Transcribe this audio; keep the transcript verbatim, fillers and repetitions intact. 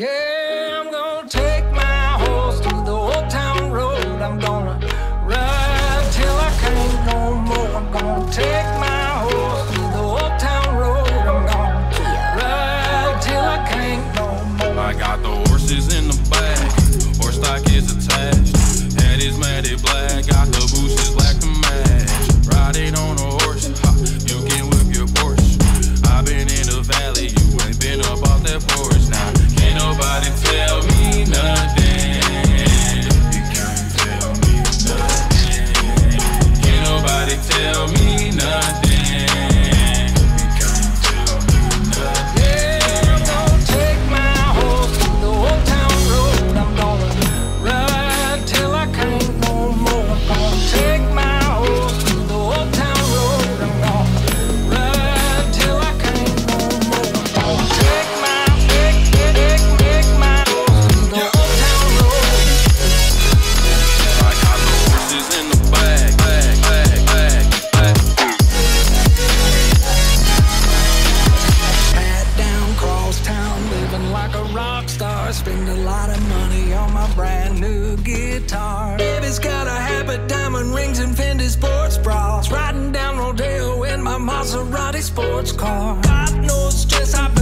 Yeah, I'm gonna take my horse to the old town road. I'm gonna ride till I can't no more. I'm gonna take my horse to the old town road. I'm gonna ride till I can't no more. I got the horses in the back, horse stock is attached. Head is matted black, got the bushes black to match. Riding on a horse, ha, you can whip your Porsche. I've been in the valley, you ain't been up off that porch. Now, can't nobody tell me nothing. You can't tell me nothing. Can't nobody tell me nothing. Spend a lot of money on my brand new guitar. Baby's got a habit, diamond rings and Fendi sports bras. Riding down Rodeo in my Maserati sports car. God knows stress I've been